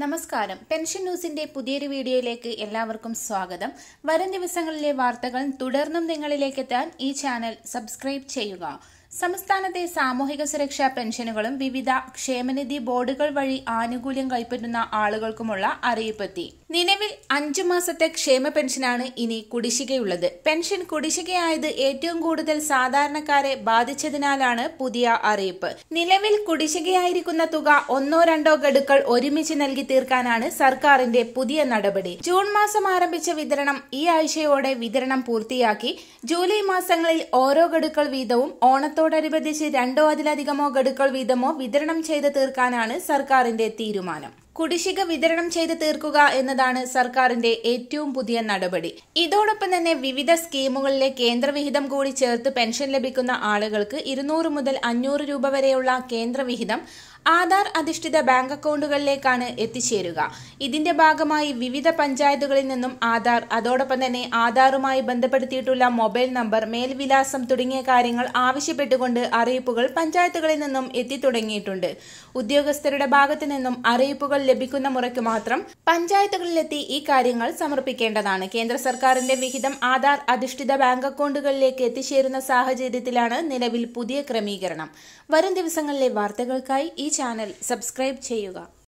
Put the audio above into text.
നമസ്കാരം. പെൻഷൻ ന്യൂസിന്റെ പുതിയൊരു വീഡിയോയിലേക്ക് എല്ലാവർക്കും സ്വാഗതം. വരും ദിവസങ്ങളിലെ വാർത്തകൾ തുടർന്നും നിങ്ങളിലേക്ക് എത്താൻ ഈ ചാനൽ സബ്സ്ക്രൈബ് ചെയ്യുക. സംസ്ഥാനത്തെ സാമൂഹിക സുരക്ഷാ പെൻഷനുകളും വിവിധ ക്ഷേമനിധി ബോർഡുകൾ വഴി ആനുകൂല്യം കൈപ്പറ്റുന്ന ആളുകൾക്കുമുള്ള അറിയിപ്പെത്തി. നിലവിൽ 5 മാസത്തെ ക്ഷേമ പെൻഷനാണ് ഇനി കുടിശ്ശികയുള്ളത്. പെൻഷൻ കുടിശ്ശികയായത് ഏറ്റവും കൂടുതൽ സാധാരണക്കാരെ ബാധിച്ചതിനാലാണ് പുതിയ അറിയിപ്പ്. നിലവിൽ കുടിശ്ശികയായിരിക്കുന്ന തുക 1-2 ഗഡുക്കൾ ഒരുമിച്ച് നൽകി തീർക്കാനാണ് സർക്കാരിന്റെ പുതിയ നടപടി. ജൂൺ മാസം ആരംഭിച്ച വിതരണം ഈ ആഴ്ചയോടെ വിതരണം പൂർത്തിയാക്കി. ജൂലൈ മാസങ്ങളിൽ ഓരോ ഗഡുക്കൾ വീതവും ഓണത്തോടനുബന്ധിച്ച് 2 അതിലധികമോ ഗഡുക്കൾ വീതമോ വിതരണം ചെയ്ത് തീർക്കാനാണ് സർക്കാരിന്റെ തീരുമാനം. കുടിശ്ശിക വിതരണം ചെയ്ത് തീർക്കുക എന്നതാണ് സർക്കാരിന്റെ ഏറ്റവും പുതിയ നടപടി. ഇതോടൊപ്പം തന്നെ വിവിധ സ്കീമുകളിലെ കേന്ദ്രവിഹിതം കൂടി ചേർത്ത് പെൻഷൻ ലഭിക്കുന്ന ആളുകൾക്ക് 200 മുതൽ 500 രൂപ വരെയുള്ള കേന്ദ്രവിഹിതം ആധാർ അധിഷ്ഠിത ബാങ്ക് അക്കൗണ്ടുകളിലേക്കാണ് എത്തിച്ചേരുക. ഇതിന്റെ ഭാഗമായി വിവിധ പഞ്ചായത്തുകളിൽ നിന്നും ആധാർ, അതോടൊപ്പം തന്നെ ആധാറുമായി ബന്ധപ്പെടുത്തിയിട്ടുള്ള മൊബൈൽ നമ്പർ, മേൽവിലാസം തുടങ്ങിയ കാര്യങ്ങൾ ആവശ്യപ്പെട്ടുകൊണ്ട് അറിയിപ്പുകൾ പഞ്ചായത്തുകളിൽ നിന്നും എത്തിത്തുടങ്ങിയിട്ടുണ്ട്. ഉദ്യോഗസ്ഥരുടെ ഭാഗത്തു നിന്നും അറിയിപ്പുകൾ ലഭിക്കുന്ന മുറയ്ക്ക് മാത്രം പഞ്ചായത്തുകളിലെത്തി ഈ കാര്യങ്ങൾ സമർപ്പിക്കേണ്ടതാണ്. കേന്ദ്ര സർക്കാരിന്റെ വിഹിതം ആധാർ അധിഷ്ഠിത ബാങ്ക് അക്കൗണ്ടുകളിലേക്ക് എത്തിച്ചേരുന്ന സാഹചര്യത്തിലാണ് നിലവിൽ പുതിയ ക്രമീകരണം. വരും ദിവസങ്ങളിലെ വാർത്തകൾക്കായി ഈ ചാനൽ സബ്സ്ക്രൈബ് ചെയ്യുക.